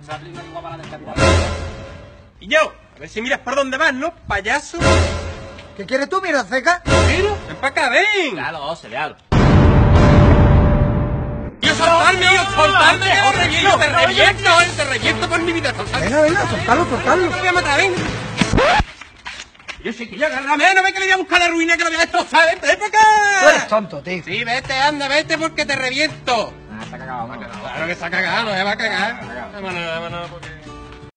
Charlie no llegó a la del capitán. Y yo, a ver si miras por dónde vas, ¿no, payaso? ¿Qué quieres tú, mira, ceca? Mira, ven para acá, ven. Déjalo, José, déjalo. ¡Yo soltarme, yo soltarme! ¡Te reviento por mi vida! Venga, venga, soltalo, soltalo. ¡Te voy a matar, ven! Yo sé que yo agárrame, no ve que le voy a buscar la ruina que lo voy a destrozar, vente para Tú acá. eres tonto, tío. Sí, vete, anda, vete porque te reviento. Ah, está cagado, ¿no? Claro que se ha cagado, no se va a cagar. Vámonos, porque...